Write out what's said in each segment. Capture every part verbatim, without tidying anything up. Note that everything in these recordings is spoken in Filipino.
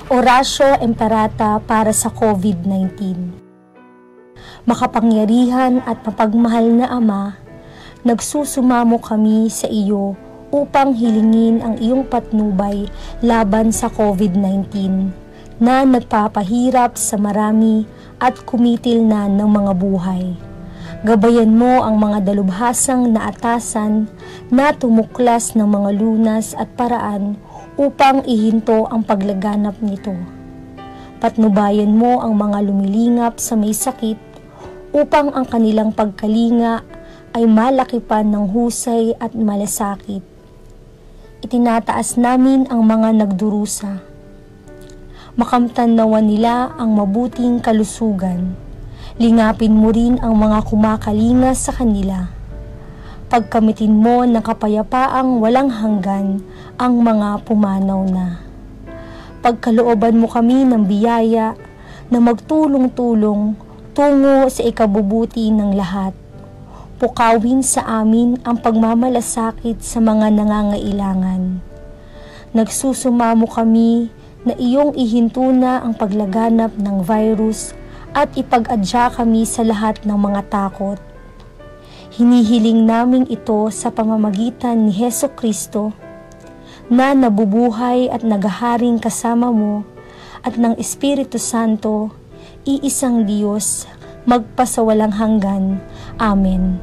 Oratio Imperata para sa COVID nineteen. Makapangyarihan at mapagmahal na Ama, nagsusumamo kami sa iyo upang hilingin ang iyong patnubay laban sa COVID nineteen na nagpapahirap sa marami at kumitil na ng mga buhay. Gabayan mo ang mga dalubhasang naatasan na tumuklas ng mga lunas at paraan upang ihinto ang paglaganap nito. Patnubayan mo ang mga lumilingap sa may sakit upang ang kanilang pagkalinga ay malaki pa ng husay at malasakit. Itinataas namin ang mga nagdurusa. Makamtan nawa nila ang mabuting kalusugan. Lingapin mo rin ang mga kumakalinga sa kanila. Pagkamitin mo ng kapayapaang walang hanggan ang mga pumanaw na. Pagkalooban mo kami ng biyaya na magtulong-tulong tungo sa ikabubuti ng lahat. Pukawin sa amin ang pagmamalasakit sa mga nangangailangan. Nagsusumamo kami na iyong ihinto na ang paglaganap ng virus at ipag-adya kami sa lahat ng mga takot. Hinihiling namin ito sa pamamagitan ni Hesukristo na nabubuhay at naghaharing kasama mo at ng Espiritu Santo, iisang Diyos, magpasawalang hanggan. Amen.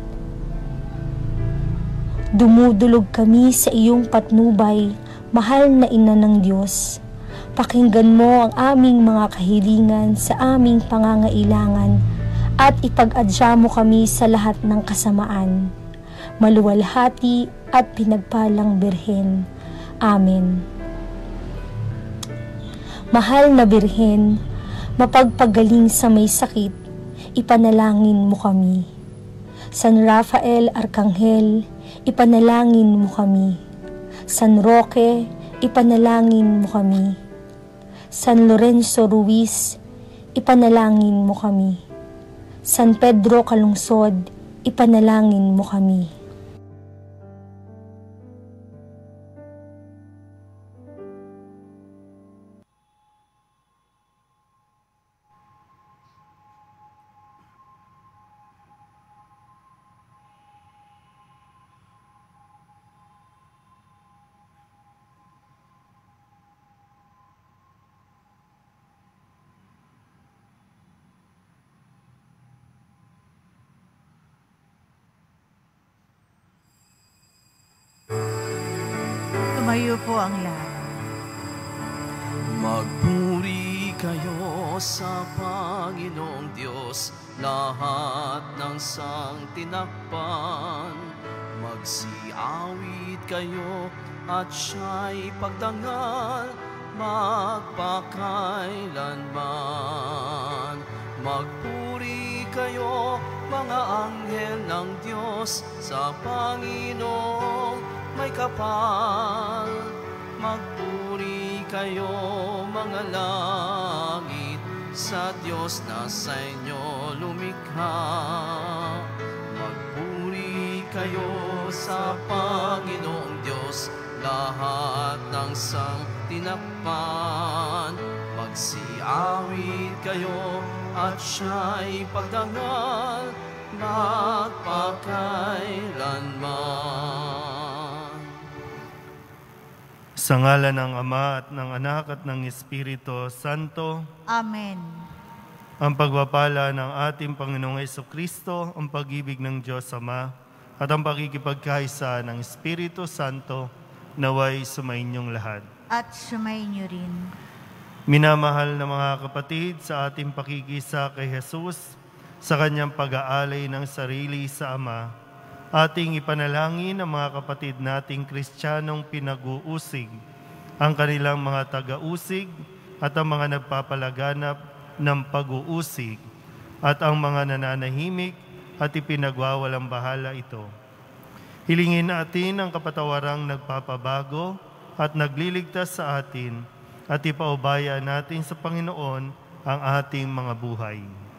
Dumudulog kami sa iyong patnubay, mahal na Ina ng Diyos. Pakinggan mo ang aming mga kahilingan sa aming pangangailangan at ipag-adya mo kami sa lahat ng kasamaan. Maluwalhati at pinagpalang Birhen. Amen. Mahal na Birhen, mapagpagaling sa may sakit, ipanalangin mo kami. San Rafael Arkanghel, ipanalangin mo kami. San Roque, ipanalangin mo kami. San Lorenzo Ruiz, ipanalangin mo kami. San Pedro Calungsod, ipanalangin mo kami. Tumayo po ang lahat. Magpuri kayo sa Panginoong Diyos, lahat ng sangtinakpan. Magsiawit kayo at siya'y pagdangal, magpakailanman. Magpuri kayo, mga anghel ng Diyos, sa Panginoong may kapal. Magpuri kayo, mga langit, sa Diyos na sa inyo lumikha. Magpuri kayo sa Panginoong Diyos, lahat ng sangtinakpan. Magsiawit kayo at siya'y pagdangal, magpakailanman. Sa ngalan ng Ama at ng Anak at ng Espiritu Santo. Amen. Ang pagpapala ng ating Panginoong Jesucristo, ang pag-ibig ng Diyos Ama, at ang pakikipagkaisa ng Espiritu Santo, naway sumainyong lahat. At sumainyo rin. Minamahal na mga kapatid, sa ating pakikisa kay Jesus, sa kanyang pag-aalay ng sarili sa Ama, ating ipanalangin ang mga kapatid nating Kristiyanong pinag-uusig, ang kanilang mga taga-usig at ang mga nagpapalaganap ng pag-uusig, at ang mga nananahimik at ipinagwawalang bahala ito. Hilingin natin ang kapatawarang nagpapabago at nagliligtas sa atin, at ipaubaya natin sa Panginoon ang ating mga buhay.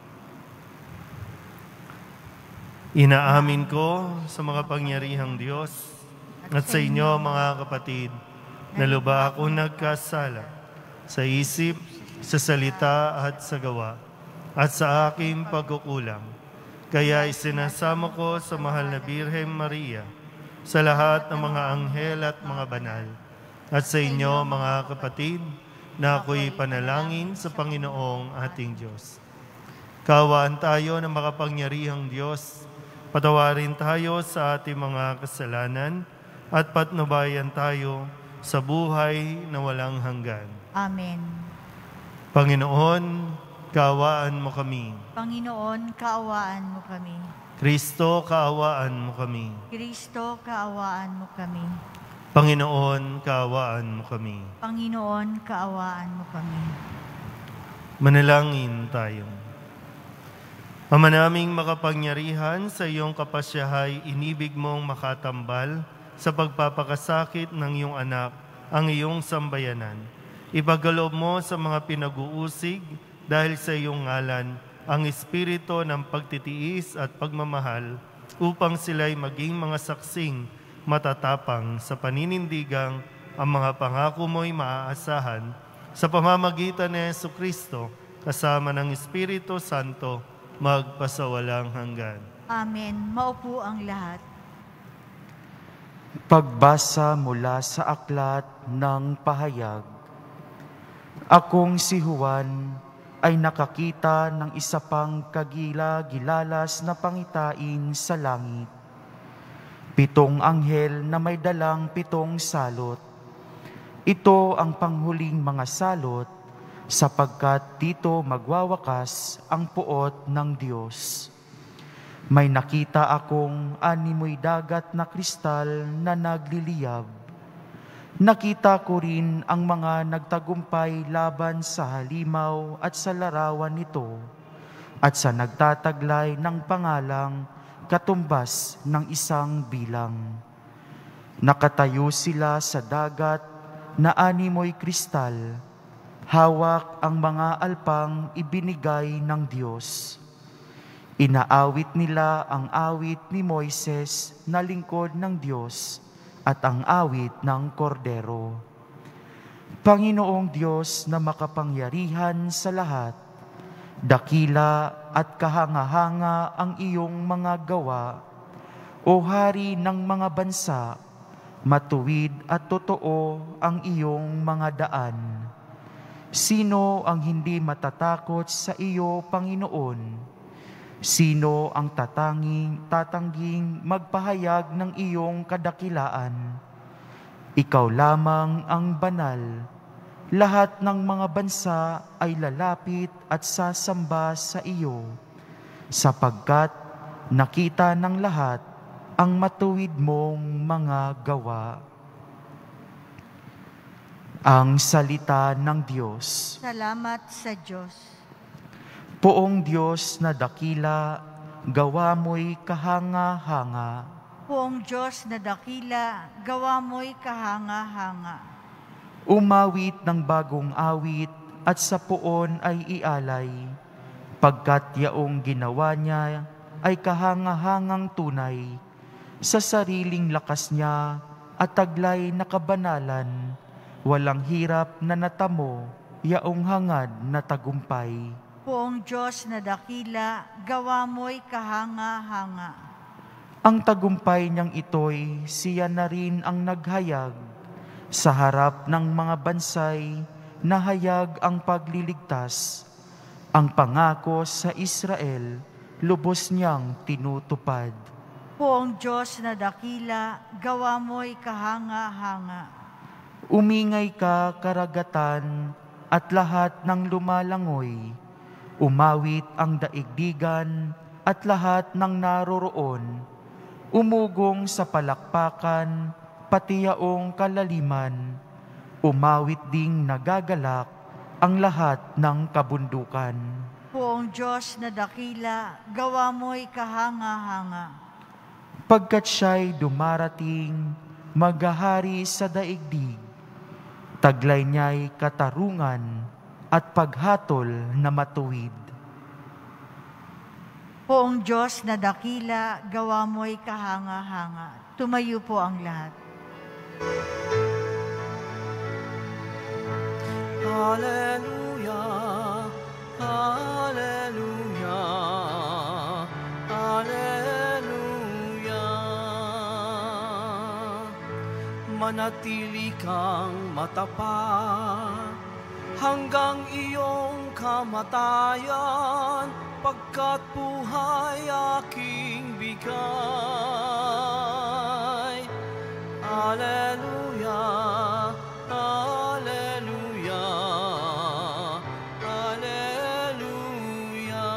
Inaamin ko sa mga pangyarihang Diyos at sa inyo, mga kapatid, na lubha akong nagkasala sa isip, sa salita at sa gawa, at sa aking pagkukulang. Kaya isinasamo ko sa mahal na Birhen Maria, sa lahat ng mga anghel at mga banal, at sa inyo mga kapatid, na ako'y panalangin sa Panginoong ating Diyos. Kaawaan tayo ng makapangyarihang Diyos, patawarin tayo sa ating mga kasalanan, at patnubayan tayo sa buhay na walang hanggan. Amen. Panginoon, kaawaan mo kami. Panginoon, kaawaan mo kami. Kristo, kaawaan mo kami. Kristo, kaawaan mo kami. Panginoon, kaawaan mo kami. Panginoon, kaawaan mo kami. Manalangin tayo. Ama naming makapangyarihan, sa iyong kapasyahay, inibig mong makatambal sa pagpapakasakit ng iyong anak, ang iyong sambayanan. Ipagkaloob mo sa mga pinag-uusig dahil sa iyong ngalan ang espiritu ng pagtitiis at pagmamahal upang sila'y maging mga saksing matatapang sa paninindigang ang mga pangako mo'y maaasahan sa pamamagitan ni Jesucristo kasama ng Espiritu Santo magpasawalang hanggan. Amen. Maupo ang lahat. Pagbasa mula sa aklat ng pahayag. Akong si Juan ay nakakita ng isa pang kagila-gilalas na pangitain sa langit. Pitong anghel na may dalang pitong salot. Ito ang panghuling mga salot sapagkat dito magwawakas ang puot ng Diyos. May nakita akong animoy dagat na kristal na nagliliyab. Nakita ko rin ang mga nagtagumpay laban sa halimaw at sa larawan nito at sa nagtataglay ng pangalang katumbas ng isang bilang. Nakatayo sila sa dagat na animoy kristal, hawak ang mga alpang ibinigay ng Diyos. Inaawit nila ang awit ni Moises na lingkod ng Diyos at ang awit ng Kordero. Panginoong Diyos na makapangyarihan sa lahat, dakila at kahanga-hanga ang iyong mga gawa, o Hari ng mga bansa, matuwid at totoo ang iyong mga daan. Sino ang hindi matatakot sa iyo, Panginoon? Sino ang tatanging, tatangging magpahayag ng iyong kadakilaan? Ikaw lamang ang banal. Lahat ng mga bansa ay lalapit at sasamba sa iyo, sapagkat nakita ng lahat ang matuwid mong mga gawa. Ang salita ng Diyos. Salamat sa Diyos. Poong Diyos na dakila, gawa mo'y kahanga-hanga. Poong Diyos na dakila, gawa mo'y kahanga-hanga. Umawit ng bagong awit at sa poon ay ialay, pagkat yaong ginawa niya ay kahanga-hangang tunay, sa sariling lakas niya at taglay na kabanalan, walang hirap na natamo, yaong hangad na tagumpay. Poong Diyos na dakila, gawa mo'y kahanga-hanga. Ang tagumpay niyang ito'y siya na rin ang naghayag, sa harap ng mga bansay, nahayag ang pagliligtas. Ang pangako sa Israel, lubos niyang tinutupad. Poong Diyos na dakila, gawa mo'y kahanga-hanga. Umingay ka, karagatan, at lahat ng lumalangoy. Umawit ang daigdigan at lahat ng naroroon. Umugong sa palakpakan, pati yaong kalaliman. Umawit ding nagagalak ang lahat ng kabundukan. Poong Diyos na dakila, gawa mo'y kahanga-hanga. Pagkat siya'y dumarating, maghahari sa daigdig. Taglay niya'y katarungan at paghatol na matuwid. Poong Diyos na dakila, gawa mo'y kahanga-hanga. Tumayo po ang lahat. Hallelujah, Hallelujah, Hallelujah. Manatili kang matapat hanggang iyong kamatayan, pagkat buhay aking bigay. Hallelujah, Hallelujah, Hallelujah.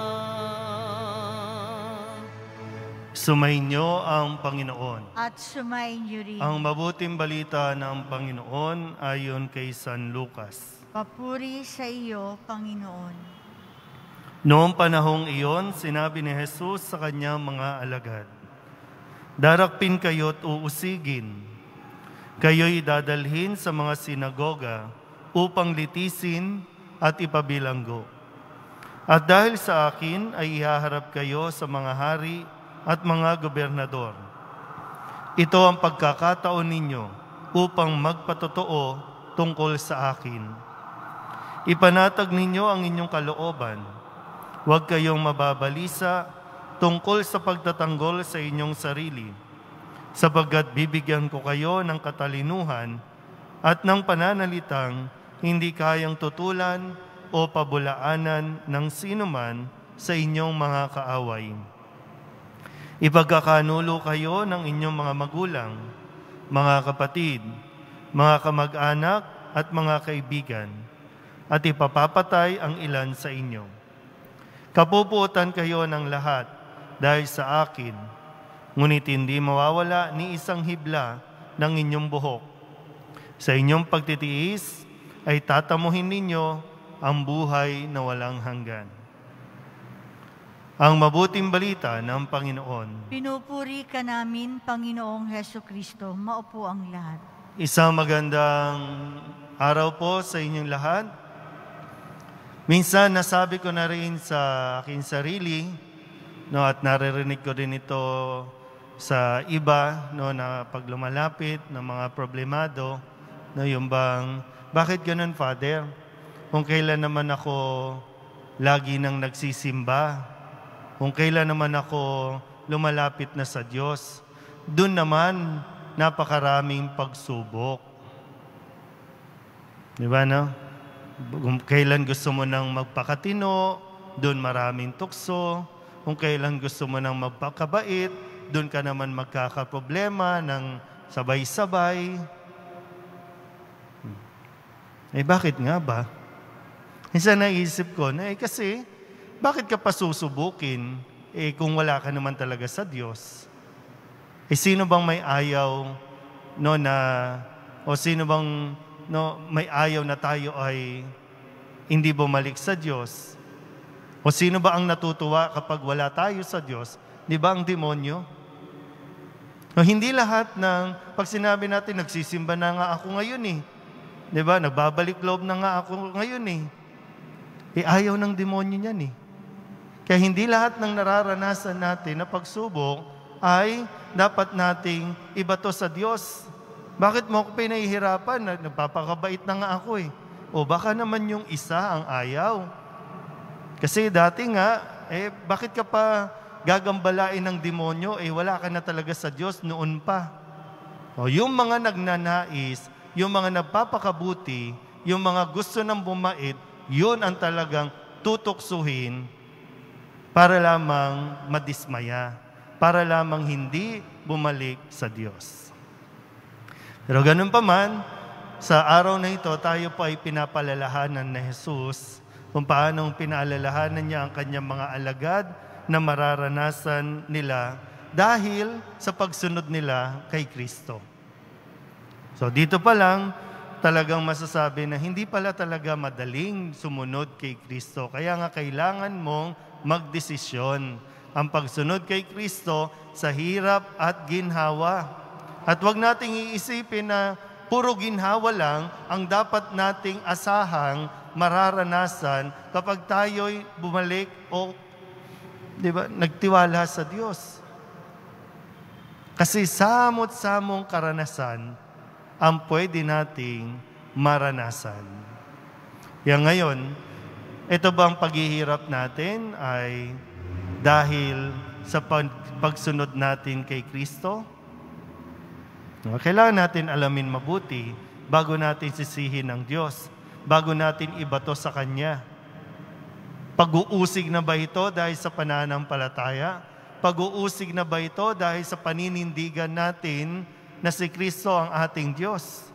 Sumainyo ang Panginoon. At sumainyo rin. Ang mabuting balita ng Panginoon ayon kay San Lucas. Papuri sa iyo, Panginoon. Noong panahong iyon, sinabi ni Jesus sa kanyang mga alagad, "Darakpin kayo't uusigin. Kayo'y dadalhin sa mga sinagoga upang litisin at ipabilanggo. At dahil sa akin ay ihaharap kayo sa mga hari at mga gobernador. Ito ang pagkakataon ninyo upang magpatotoo tungkol sa akin. Ipanatag ninyo ang inyong kalooban. Huwag kayong mababalisa tungkol sa pagtatanggol sa inyong sarili, sapagkat bibigyan ko kayo ng katalinuhan at ng pananalitang hindi kayang tutulan o pabulaanan ng sinuman sa inyong mga kaaway. Ipagkakanulo kayo ng inyong mga magulang, mga kapatid, mga kamag-anak at mga kaibigan, at ipapapatay ang ilan sa inyo. Kapupuotan kayo ng lahat dahil sa akin, ngunit hindi mawawala ni isang hibla ng inyong buhok. Sa inyong pagtitiis ay tatamuhin ninyo ang buhay na walang hanggan." Ang mabuting balita ng Panginoon. Pinupuri ka namin, Panginoong Heso Kristo. Maupo ang lahat. Isang magandang araw po sa inyong lahat. Minsan nasabi ko na rin sa aking sarili, no, at naririnig ko din ito sa iba, no, na pag lumalapit ng mga problemado, no, yung bang, bakit ganun, Father? Kung kailan naman ako lagi nang nagsisimba, kung kailan naman ako lumalapit na sa Diyos, dun naman napakaraming pagsubok. Di ba, no? Kung kailan gusto mo nang magpakatino, dun maraming tukso. Kung kailan gusto mo nang magpakabait, doon ka naman magkakaproblema ng sabay-sabay. Eh bakit nga ba? Minsan naisip ko na eh kasi, bakit ka pa susubukin eh kung wala ka naman talaga sa Diyos? Eh sino bang may ayaw no na, o sino bang no, may ayaw na tayo ay hindi bumalik sa Diyos? O sino ba ang natutuwa kapag wala tayo sa Diyos? Di ba ang demonyo? No, hindi lahat ng, pag sinabi natin, nagsisimba na nga ako ngayon eh. Di ba? Nagbabalik loob na nga ako ngayon eh. Eh ayaw ng demonyo niyan eh. Kaya hindi lahat ng nararanasan natin na pagsubok ay dapat nating ibato sa Diyos. Bakit mo ako pinahihirapan? Nagpapakabait na nga ako eh. O baka naman yung isa ang ayaw. Kasi dati nga, eh bakit ka pa gagambalain ng demonyo, eh wala ka na talaga sa Diyos noon pa. O, yung mga nagnanais, yung mga nagpapakabuti, yung mga gusto ng bumait, yun ang talagang tutuksuhin para lamang madismaya, para lamang hindi bumalik sa Diyos. Pero ganun pa man, sa araw na ito, tayo po ay pinapalalahanan na Jesus kung paanong pinaalalahanan niya ang kanyang mga alagad na mararanasan nila dahil sa pagsunod nila kay Kristo. So dito pa lang, talagang masasabi na hindi pala talaga madaling sumunod kay Kristo. Kaya nga kailangan mong magdesisyon ang pagsunod kay Kristo sa hirap at ginhawa. At huwag nating iisipin na puro ginhawa lang ang dapat nating asahang mararanasan kapag tayo'y bumalik o di ba, nagtiwala sa Diyos. Kasi samot-samong karanasan ang pwede nating maranasan. Kaya ngayon, ito bang paghihirap natin ay dahil sa pag- pagsunod natin kay Kristo? Kailangan natin alamin mabuti bago natin sisihin ng Diyos, bago natin ibato sa Kanya. Pag-uusig na ba ito dahil sa pananampalataya? Pag-uusig na ba ito dahil sa paninindigan natin na si Kristo ang ating Diyos?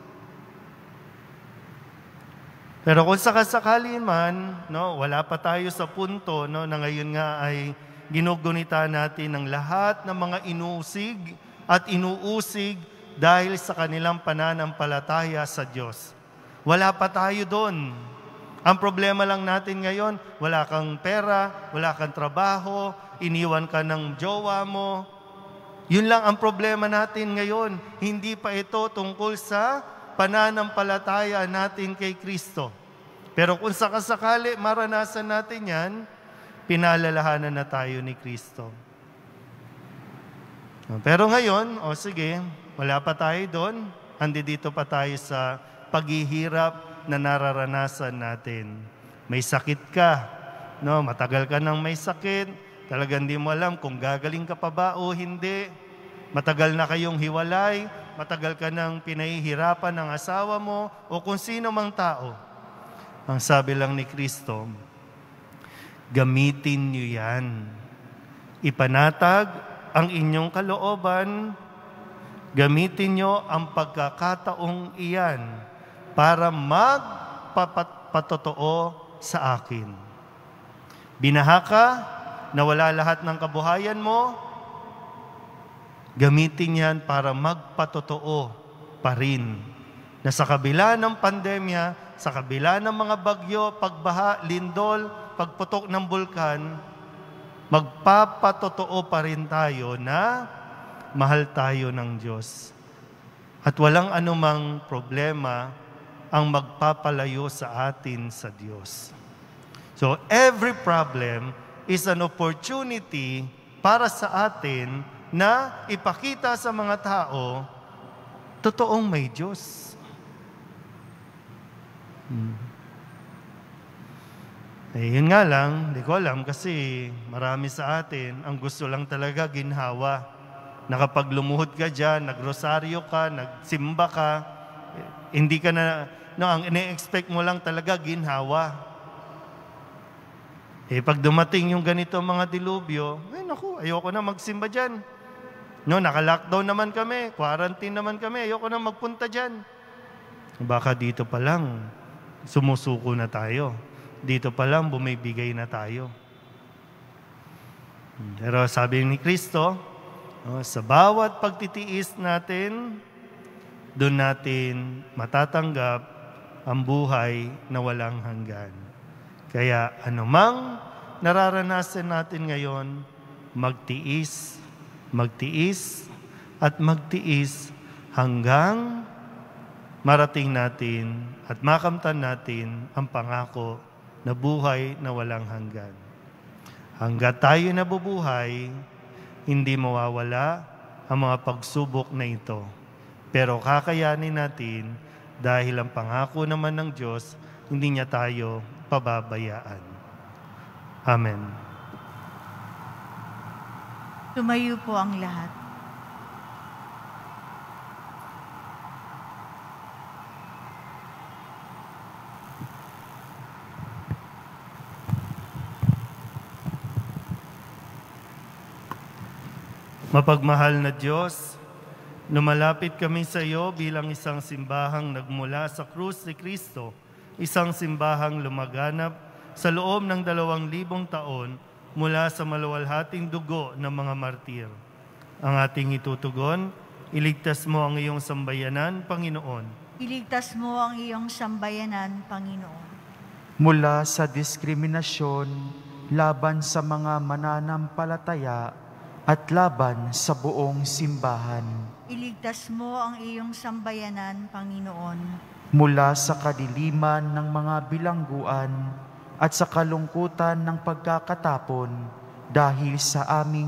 Pero kung sakasakali man, no, wala pa tayo sa punto no, na ngayon nga ay ginugunita natin ng lahat ng mga inuusig at inuusig dahil sa kanilang pananampalataya sa Diyos. Wala pa tayo doon. Ang problema lang natin ngayon, wala kang pera, wala kang trabaho, iniwan ka ng jowa mo. Yun lang ang problema natin ngayon. Hindi pa ito tungkol sa pananampalataya natin kay Kristo. Pero kung sakasakali maranasan natin yan, pinalalahanan na tayo ni Kristo. Pero ngayon, o sige, wala pa tayo doon. Andi dito pa tayo sa paghihirap na nararanasan natin. May sakit ka, no? Matagal ka nang may sakit, talagang di mo alam kung gagaling ka pa ba o hindi. Matagal na kayong hiwalay, matagal ka nang pinahihirapan ng asawa mo o kung sino mang tao. Ang sabi lang ni Kristo, gamitin niyo yan. Ipanatag ang inyong kalooban, gamitin niyo ang pagkakataong iyan para magpapatotoo sa akin. Binaha ka, nawala lahat ng kabuhayan mo, gamitin yan para magpatotoo pa rin na sa kabila ng pandemya, sa kabila ng mga bagyo, pagbaha, lindol, pagputok ng bulkan, magpapatotoo pa rin tayo na mahal tayo ng Diyos. At walang anumang problema ang magpapalayo sa atin sa Diyos. So every problem is an opportunity para sa atin na ipakita sa mga tao, totoong may Diyos. Hmm. Eh, yun nga lang, di ko alam kasi marami sa atin, ang gusto lang talaga ginhawa. Nakapaglumuhod ka dyan, nagrosaryo ka, nagsimba ka, eh, hindi ka na, no, ang ine-expect mo lang talaga ginhawa. Eh, pag dumating yung ganito mga dilubyo, eh naku, ayoko na magsimba dyan. No, naka-lockdown naman kami, quarantine naman kami, ayoko na magpunta dyan. Baka dito pa lang, sumusuko na tayo. Dito pa lang, bumibigay na tayo. Pero sabi ni Kristo, oh, sa bawat pagtitiis natin, doon natin matatanggap ang buhay na walang hanggan. Kaya anumang nararanasan natin ngayon, magtiis, magtiis, at magtiis hanggang marating natin at makamtan natin ang pangako na buhay na walang hanggan. Hanggat tayo nabubuhay, hindi mawawala ang mga pagsubok na ito. Pero kakayanin natin dahil ang pangako naman ng Diyos, hindi niya tayo pababayaan. Amen. Tumayo po ang lahat. Mapagmahal na Diyos, lumalapit kami sa iyo bilang isang simbahang nagmula sa krus ni Kristo, isang simbahang lumaganap sa loob ng dalawang libong taon mula sa maluwalhating dugo ng mga martir. Ang ating itutugon, iligtas mo ang iyong sambayanan, Panginoon. Iligtas mo ang iyong sambayanan, Panginoon. Mula sa diskriminasyon, laban sa mga mananampalataya, at laban sa buong simbahan. Iligtas mo ang iyong sambayanan, Panginoon. Mula sa kadiliman ng mga bilangguan at sa kalungkutan ng pagkakatapon dahil sa aming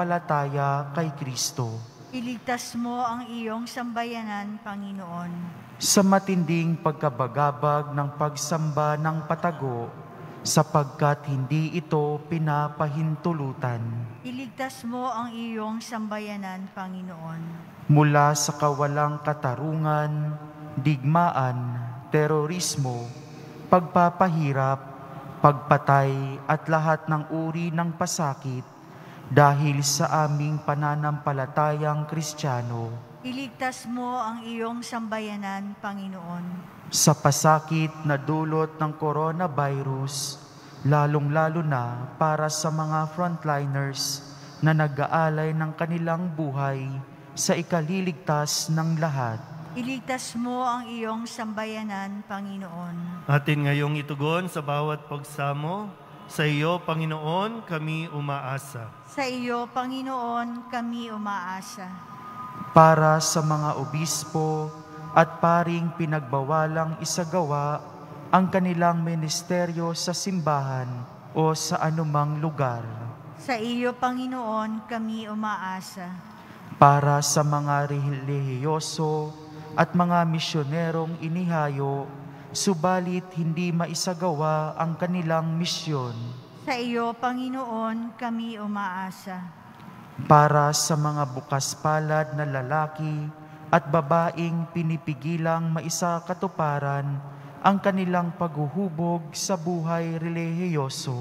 pananampalataya kay Kristo. Iligtas mo ang iyong sambayanan, Panginoon. sa matinding pagkabagabag ng pagsamba ng patago, sapagkat hindi ito pinapahintulutan. Iligtas mo ang iyong sambayanan, Panginoon. Mula sa kawalang katarungan, digmaan, terorismo, pagpapahirap, pagpatay at lahat ng uri ng pasakit dahil sa aming pananampalatayang Kristiyano. Iligtas mo ang iyong sambayanan, Panginoon. Sa pasakit na dulot ng coronavirus, lalong-lalo na para sa mga frontliners na nag-aalay ng kanilang buhay sa ikaliligtas ng lahat. Iligtas mo ang iyong sambayanan, Panginoon. Atin ngayong itugon sa bawat pagsamo, sa iyo, Panginoon, kami umaasa. Sa iyo, Panginoon, kami umaasa. Para sa mga obispo at paring pinagbawalang isagawa ang kanilang ministeryo sa simbahan o sa anumang lugar. Sa iyo, Panginoon, kami umaasa. Para sa mga relihiyoso at mga misyonerong inihayo, subalit hindi maisagawa ang kanilang misyon. Sa iyo, Panginoon, kami umaasa. Para sa mga bukas palad na lalaki at babaeng pinipigilang maisakatuparan ang kanilang paghuhubog sa buhay relihiyoso.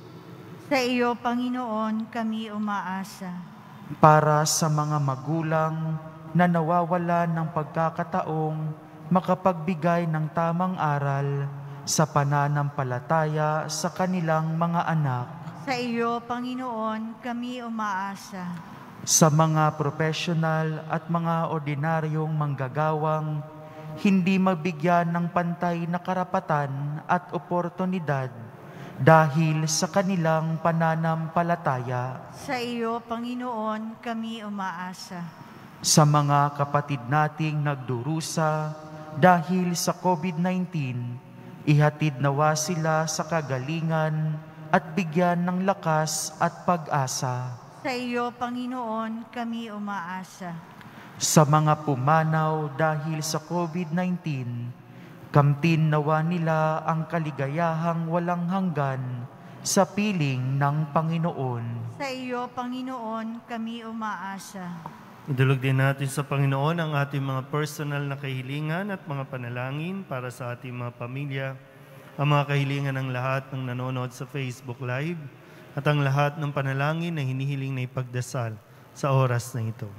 Sa iyo, Panginoon, kami umaasa. Para sa mga magulang na nawawala ng pagkakataong makapagbigay ng tamang aral sa pananampalataya sa kanilang mga anak. Sa iyo, Panginoon, kami umaasa. Sa mga profesional at mga ordinaryong manggagawang hindi mabigyan ng pantay na karapatan at oportunidad dahil sa kanilang pananampalataya. Sa iyo, Panginoon, kami umaasa. Sa mga kapatid nating nagdurusa dahil sa COVID nineteen, ihatid nawa sila sa kagalingan at bigyan ng lakas at pag-asa. Sa iyo, Panginoon, kami umaasa. Sa mga pumanaw dahil sa COVID nineteen, kamtin nawa nila ang kaligayahang walang hanggan sa piling ng Panginoon. Sa iyo, Panginoon, kami umaasa. Idulog din natin sa Panginoon ang ating mga personal na kahilingan at mga panalangin para sa ating mga pamilya, ang mga kahilingan ng lahat ng nanonood sa Facebook Live, at ang lahat ng panalangin na hinihiling na ipagdasal sa oras na ito.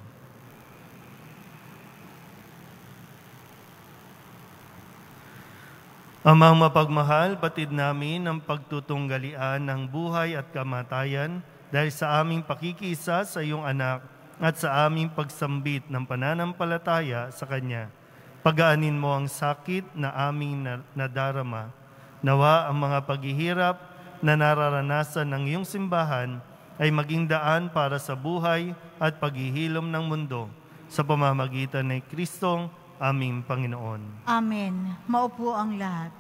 Amang mapagmahal, batid namin ang pagtutunggalian ng buhay at kamatayan dahil sa aming pakikisa sa iyong anak at sa aming pagsambit ng pananampalataya sa Kanya. Pagaanin mo ang sakit na aming nadarama. Nawa ang mga paghihirap na nararanasan ng iyong simbahan ay maging daan para sa buhay at paghihilom ng mundo sa pamamagitan ni Kristong aming Panginoon. Amen. Maupo ang lahat.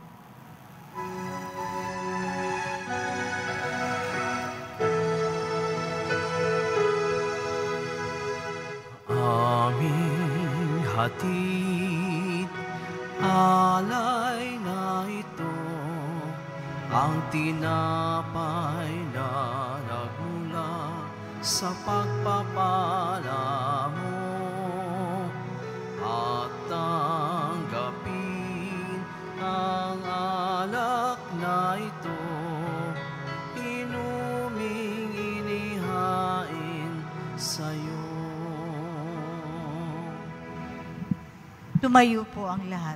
Aming hatid, alay na ito, ang tinapay na nagmula sa pagpapala mo, at tanggapin ang alak na ito, inuming inihain sa'yo. Tumayo po ang lahat.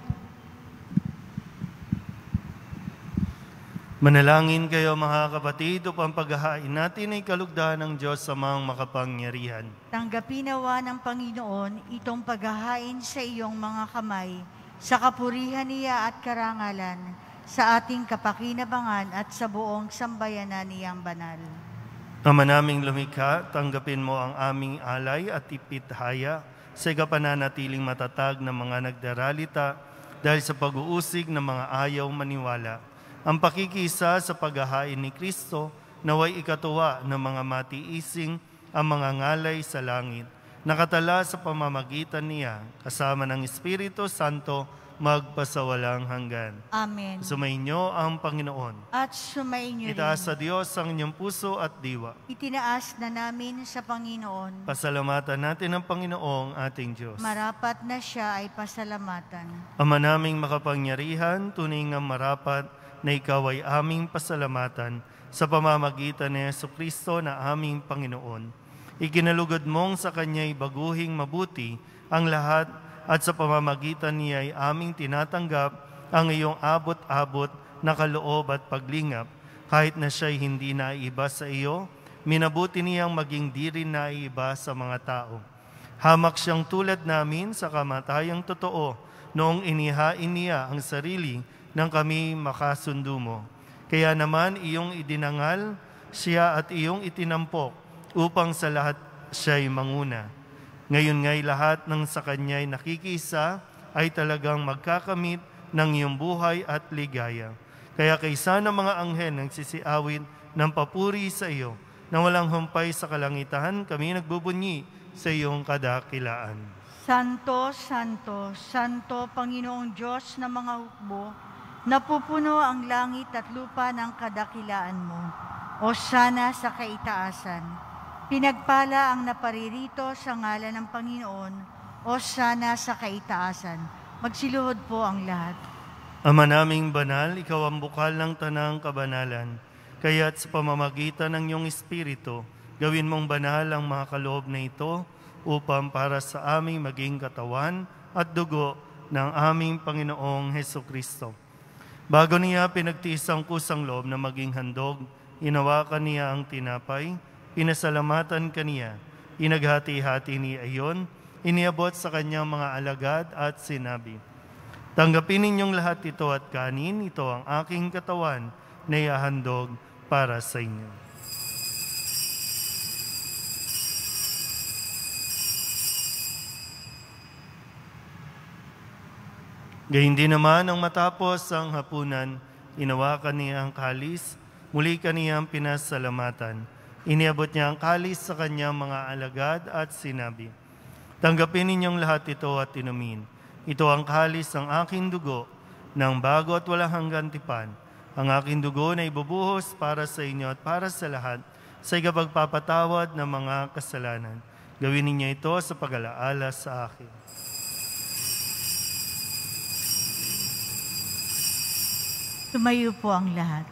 Manalangin kayo mga kapatid upang paghahain natin ay kalugdan ng Diyos sa mga makapangyarihan. Tanggapin nawa ng Panginoon itong paghahain sa iyong mga kamay, sa kapurihan niya at karangalan, sa ating kapakinabangan at sa buong sambayanan niyang banal. Ama naming lumikha, tanggapin mo ang aming alay at ipithaya sa ikapananatiling matatag ng mga nagdaralita dahil sa pag-uusig ng mga ayaw maniwala. Ang pakikisa sa paghahain ni Kristo naway ikatuwa ng mga matiising ang mga ngalay sa langit, nakatala sa pamamagitan niya kasama ng Espiritu Santo magpasawalang hanggan. Amen. Sumainyo ang Panginoon. At sumainyo rin. Itaas sa Diyos ang inyong puso at diwa. Itinaas na namin sa Panginoon. Pasalamatan natin ang Panginoong ating Diyos. Marapat na siya ay pasalamatan. Ama naming makapangyarihan, tunay nga marapat na ikaw ay aming pasalamatan sa pamamagitan ni Jesucristo na aming Panginoon. Ikinalugod mong sa Kanya'y baguhing mabuti ang lahat at sa pamamagitan niya ay aming tinatanggap ang iyong abot-abot na kaloob at paglingap. Kahit na siya'y hindi naiiba sa iyo, minabuti niyang maging di rin naiiba sa mga tao. Hamak siyang tulad namin sa kamatayang totoo noong inihain niya ang sarili nang kami makasundo mo. Kaya naman iyong idinangal siya at iyong itinampok upang sa lahat siya'y manguna. Ngayon nga'y lahat ng sa Kanya'y nakikisa ay talagang magkakamit ng iyong buhay at ligaya. Kaya kaysa ng mga anghel nagsisiawit ng papuri sa iyo, na walang humpay sa kalangitan, kami nagbubunyi sa iyong kadakilaan. Santo, Santo, Santo, Panginoong Diyos ng mga hukbo, napupuno ang langit at lupa ng kadakilaan mo. O sana sa kaitaasan. Pinagpala ang naparirito sa ngalan ng Panginoon, o sana sa kaitaasan. Magsiluhod po ang lahat. Ama naming banal, ikaw ang bukal ng tanang kabanalan. Kaya't sa pamamagitan ng iyong Espiritu, gawin mong banal ang mga kaloob na ito upang para sa aming maging katawan at dugo ng aming Panginoong Hesukristo. Bago niya pinagtiis ang kusang loob na maging handog, inawakan niya ang tinapay, pinasalamatan kaniya, inaghati-hati niya iyon, iniabot sa kanyang mga alagad at sinabi, tanggapin ninyong lahat ito at kanin, ito ang aking katawan na ihahandog para sa inyo. Gayun din naman ang matapos ang hapunan, inawakan niya ang kalis, muli kaniyang pinasalamatan. Iniabot niya ang kalis sa kanyang mga alagad at sinabi, tanggapin ninyong lahat ito at inumin. Ito ang kalis ng aking dugo, ng bago at walang hanggang tipan. Ang aking dugo na ibubuhos para sa inyo at para sa lahat sa ikapagpapatawad ng mga kasalanan. Gawin ninyo ito sa pag-alaala sa akin. Tumayo po ang lahat.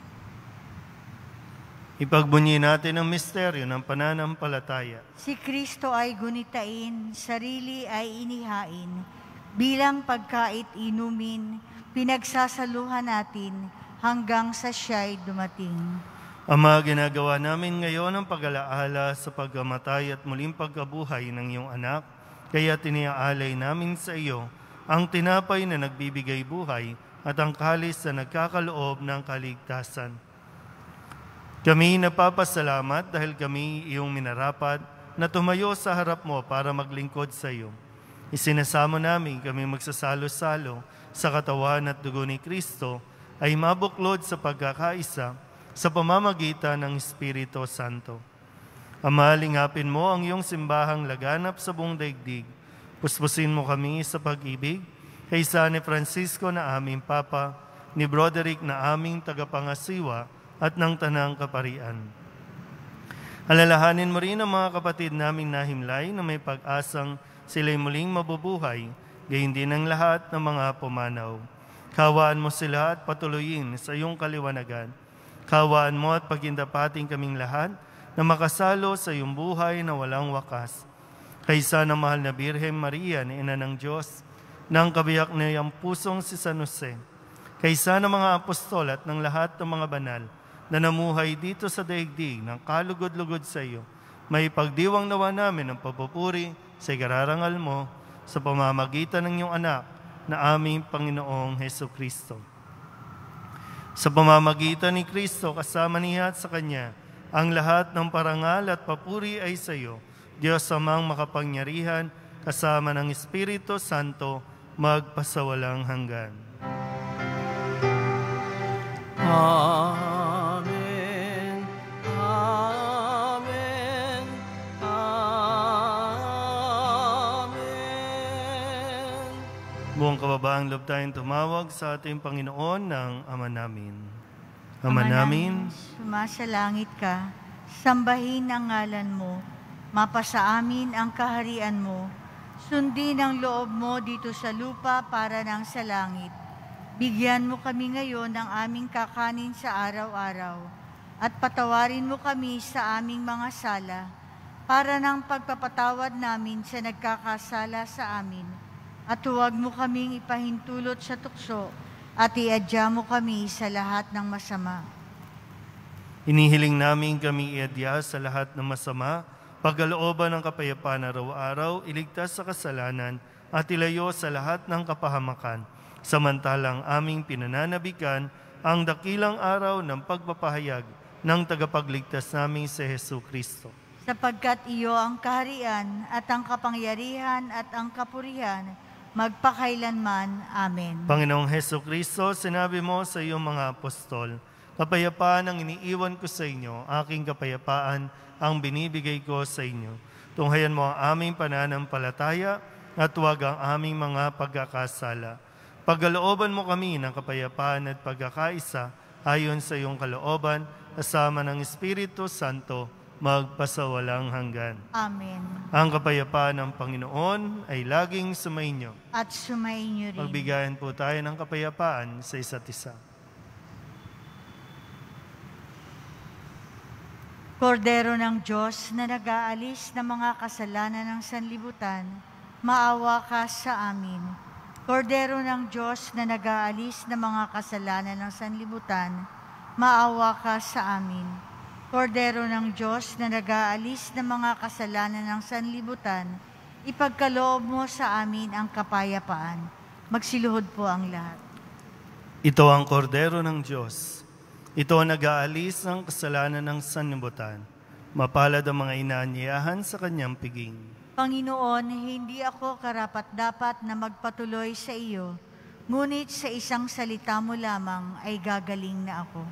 Ipagbunyi natin ang misteryo ng pananampalataya. Si Kristo ay gunitain, sarili ay inihain, bilang pagkait inumin, pinagsasaluhan natin hanggang sa siya'y dumating. Ama, ginagawa namin ngayon ang pag-alaala sa pagkamatay at muling pagkabuhay ng iyong anak, kaya tiniaalay namin sa iyo ang tinapay na nagbibigay buhay at ang kalis na nagkakaloob ng kaligtasan. Kami napapasalamat dahil kami iyong minarapat na tumayo sa harap mo para maglingkod sa iyo. Isinasamo namin kami magsasalo-salo sa katawan at dugo ni Kristo ay mabuklod sa pagkakaisa sa pamamagitan ng Espiritu Santo. Ama, lingapin mo ang iyong simbahang laganap sa buong daigdig. Puspusin mo kami sa pag-ibig, kaysa ni Francisco na aming Papa, ni Broderick na aming tagapangasiwa, at ng tanang kaparian. Alalahanin mo rin ang mga kapatid naming nahimlay na may pag-asang sila'y muling mabubuhay, gayon din ang lahat ng mga pumanaw. Kawaan mo sila at patuloyin sa iyong kaliwanagan. Kawaan mo at pagindapating kaming lahat na makasalo sa iyong buhay na walang wakas. Kaysa ng mahal na Birhen Maria na Ina ng Diyos, ng kabiyak na iyang pusong si San Jose, kaysa ng mga apostol at ng lahat ng mga banal na namuhay dito sa daigdig ng kalugod-lugod sa iyo, may pagdiwang nawa namin ang papupuri sa ikararangal mo sa pamamagitan ng iyong anak na aming Panginoong Hesukristo. Sa pamamagitan ni Kristo kasama niya at sa Kanya, ang lahat ng parangal at papuri ay sa iyo, Diyos amang makapangyarihan, kasama ng Espiritu Santo, magpasawalang hanggan. Amen. Amen. Amen. Buong buong kababaang loob tayong tumawag sa ating Panginoon ng Ama namin. Ama namin, sumasalangit ka, sambahin ang ngalan mo, mapasa amin ang kaharian mo, sundin ang loob mo dito sa lupa para nang sa langit. Bigyan mo kami ngayon ng aming kakanin sa araw-araw, at patawarin mo kami sa aming mga sala, para ng pagpapatawad namin sa nagkakasala sa amin. At huwag mo kaming ipahintulot sa tukso, at iadya mo kami sa lahat ng masama. inihiling namin kami iadya sa lahat ng masama, pagkalooban ng kapayapaan araw-araw, iligtas sa kasalanan, at ilayo sa lahat ng kapahamakan, samantalang aming pinananabikan ang dakilang araw ng pagpapahayag ng tagapagligtas naming si Hesus Kristo. Sapagkat iyo ang kaharian at ang kapangyarihan at ang kapurihan, magpakailanman. Amen. Panginoong Hesus Kristo, sinabi mo sa iyong mga apostol, kapayapaan ang iniiwan ko sa inyo, aking kapayapaan ang binibigay ko sa inyo. Tunghayan mo ang aming pananampalataya at huwag ang aming mga pagkakasala. Pagkalooban mo kami ng kapayapaan at pagkakaisa ayon sa iyong kalooban, kasama ng Espiritu Santo, magpasawalang hanggan. Amen. Ang kapayapaan ng Panginoon ay laging sumainyo. At sumainyo rin. Magbigayan po tayo ng kapayapaan sa isa't isa. Kordero ng Diyos na nag-aalis ng mga kasalanan ng sanlibutan, maawa ka sa amin. Kordero ng Diyos na nag-aalis ng mga kasalanan ng sanlibutan, maawa ka sa amin. Kordero ng Diyos na nag-aalis ng mga kasalanan ng sanlibutan, ipagkaloob mo sa amin ang kapayapaan. Magsiluhod po ang lahat. Ito ang kordero ng Diyos. Ito ang nag-aalis ng kasalanan ng sanlibutan. Mapalad ang mga inaanyayahan sa kanyang piging. Panginoon, hindi ako karapat-dapat na magpatuloy sa iyo, ngunit sa isang salita mo lamang ay gagaling na ako.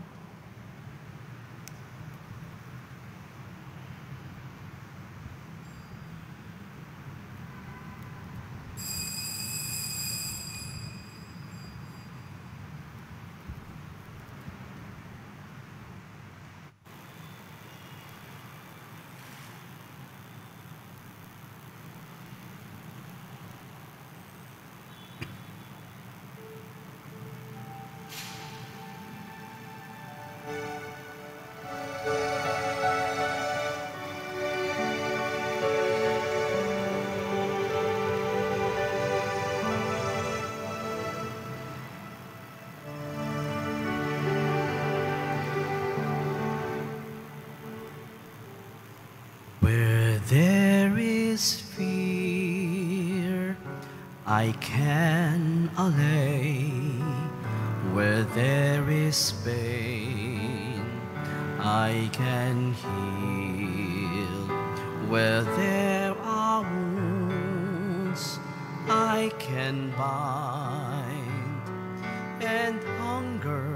Where there is fear, I can allay. Where there is pain, I can heal. Where there are wounds, I can bind. And hunger,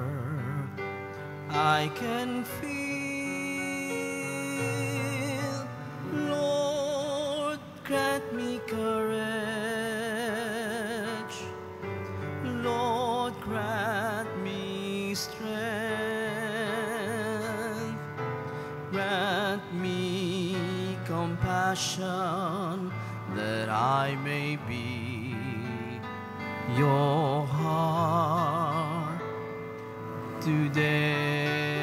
I can feel. Lord, grant me courage. Lord, grant me strength. Grant me compassion that I may be your heart today.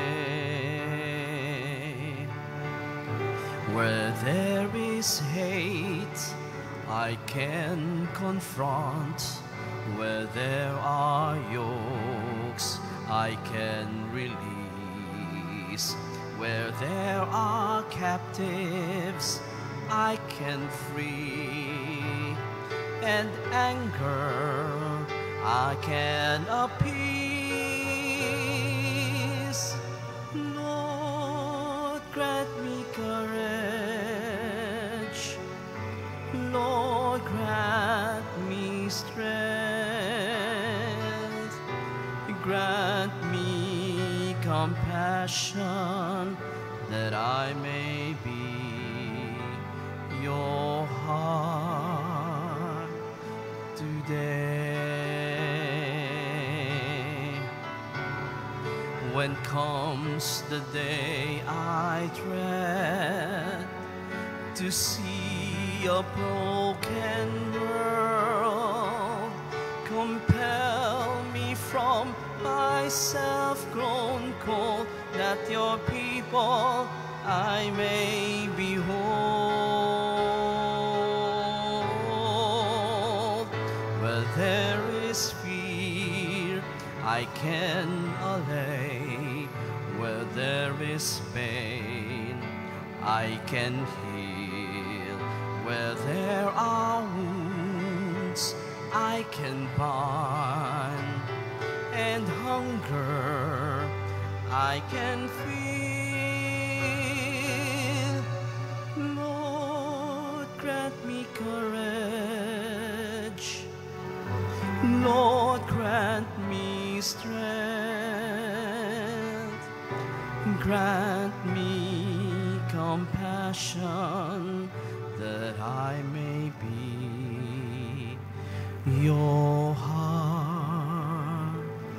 Where there is hate, I can confront. Where there are yokes, I can release. Where there are captives, I can free. And anger, I can appease. Lord, grant me courage. Lord, grant me strength. Grant me compassion that I may be your heart today. today. When comes the day I dread to see a broken world, compel me from my self-grown cold, that your people I may behold. Where there is fear, I can allay. Where there is pain, I can heal. Where there are wounds, I can bind. And hunger, I can feel. Lord, grant me courage. Lord, grant me strength. Grant me compassion, that I may be your heart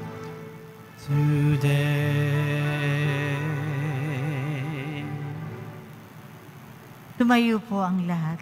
today. Tumayo po ang lahat.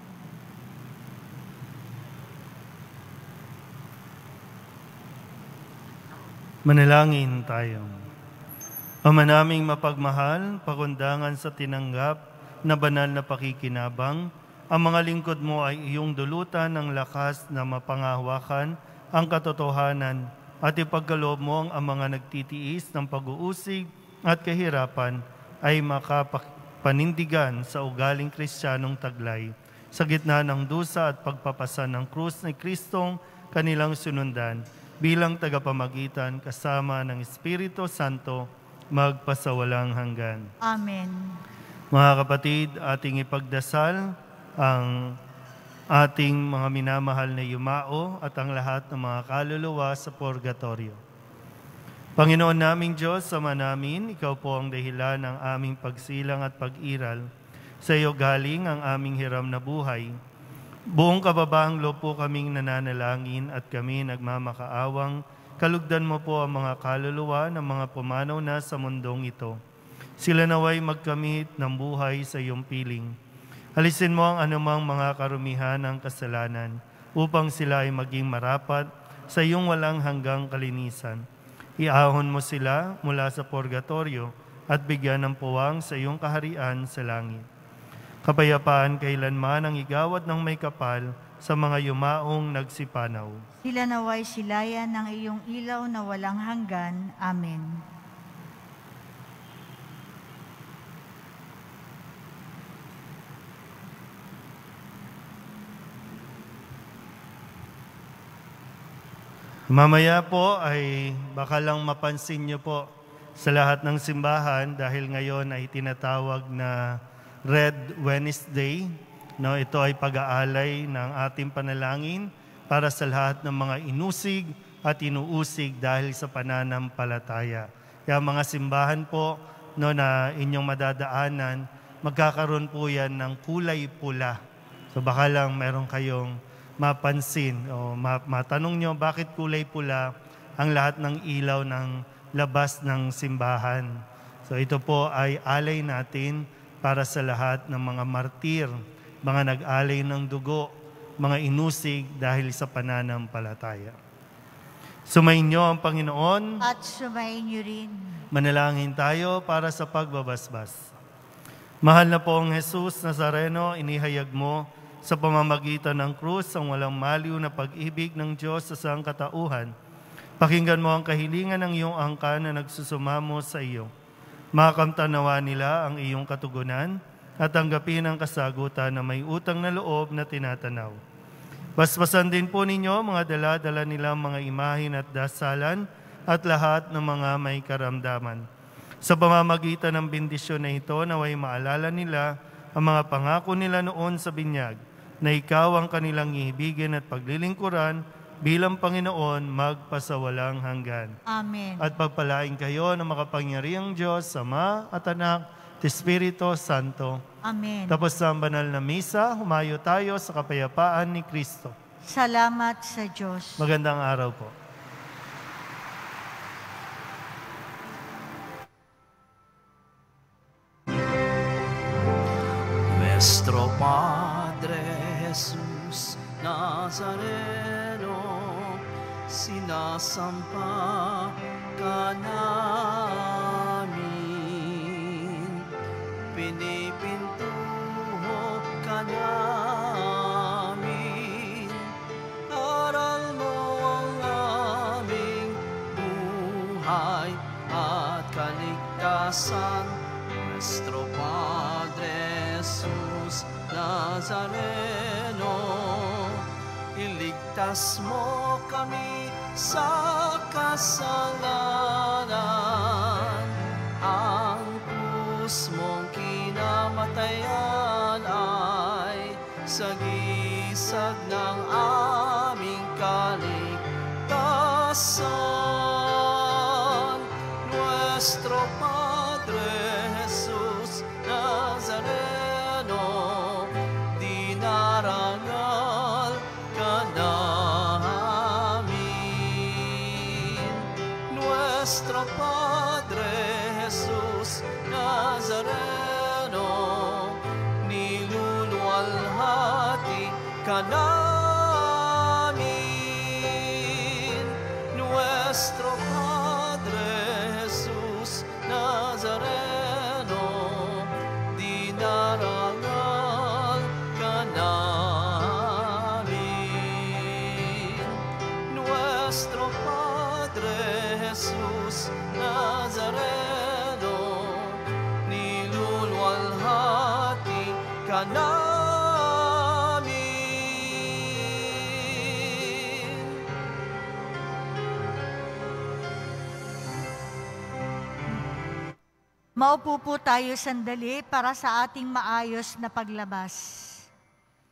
Manalangin tayo. Ama naming mapagmahal, pakundangan sa tinanggap na banal na pakikinabang, ang mga lingkod mo ay iyong dulutan ng lakas na mapangahawakan ang katotohanan at ipagkaloob mo ang mga nagtitiis ng pag-uusig at kahirapan ay makapanindigan sa ugaling Kristiyanong taglay sa gitna ng dusa at pagpapasan ng krus ni Kristong kanilang sunundan bilang tagapamagitan kasama ng Espiritu Santo magpasawalang hanggan. Amen. Mga kapatid, ating ipagdasal ang ating mga minamahal na yumao at ang lahat ng mga kaluluwa sa purgatorio. Panginoon naming Diyos, Ama namin, Ikaw po ang dahilan ng aming pagsilang at pag-iral. Sa iyo galing ang aming hiram na buhay. Buong kababaang loob po kaming nananalangin at kami nagmamakaawang kalugdan mo po ang mga kaluluwa ng mga pumanaw na sa mundong ito. Sila naway magkamit ng buhay sa iyong piling. Alisin mo ang anumang mga karumihan ng kasalanan upang sila ay maging marapat sa iyong walang hanggang kalinisan. Iahon mo sila mula sa purgatorio at bigyan ng puwang sa iyong kaharian sa langit. Kapayapaan kailanman ang igawad ng may kapal sa mga yumaong nagsipanaw. Sila naway silayan ng iyong ilaw na walang hanggan. Amen. Mamaya po ay baka lang mapansin niyo po sa lahat ng simbahan dahil ngayon ay tinatawag na Red Wednesday. No, ito ay pag-aalay ng ating panalangin para sa lahat ng mga inusig at inuusig dahil sa pananampalataya. Kaya mga simbahan po no, na inyong madadaanan, magkakaroon po yan ng kulay pula. So baka lang meron kayong mapansin o matanong nyo bakit kulay pula ang lahat ng ilaw ng labas ng simbahan. So ito po ay alay natin para sa lahat ng mga martir, mga nag-alay ng dugo, mga inusig dahil sa pananampalataya. Sumayin niyo ang Panginoon. At sumayin niyo rin. Manalangin tayo para sa pagbabasbas. Mahal na pong Jesus Nazareno, inihayag mo sa pamamagitan ng krus ang walang maliw na pag-ibig ng Diyos sa sangkatauhan. Pakinggan mo ang kahilingan ng iyong angkan na nagsusumamo sa iyo. Makamtanawa nila ang iyong katugunan at tanggapin ang kasagutan na may utang na loob na tinatanaw. Basbasan din po ninyo mga dala-dala nilang mga imahin at dasalan at lahat ng mga may karamdaman. Sa pamamagitan ng bendisyon na ito, naway maalala nila ang mga pangako nila noon sa binyag, na ikaw ang kanilang iibigin at paglilingkuran bilang Panginoon magpasawalang hanggan. Amen. At pagpalain kayo ng makapangyarihang Diyos, Ama at Anak, at Espiritu Santo. Amen. Tapos sa banal na misa, humayo tayo sa kapayapaan ni Kristo. Salamat sa Diyos. Magandang araw po. Nuestro Padre Jesus Nazareno, sinasampa ka namin, pinipintuho ka namin, aral mo ang aming buhay at kaligtasan. Nuestro Padre Jesus Nazareno, iligtas mo kami sa kasalanan. Ang krus mong kinamatayan ay sagisag ng aming kaligtasan. Nuestro Padre Jesus Nazareno, dinarangal ka namin. Nuestro Padre Jesus Nazareno, niluluwalhati ka namin. Nuestro Padre Jesus Nazareno, dinarangal ka namin. Nuestro Padre Jesus Nazareno, niluluwalhati ka namin. Maupo po tayo sandali para sa ating maayos na paglabas.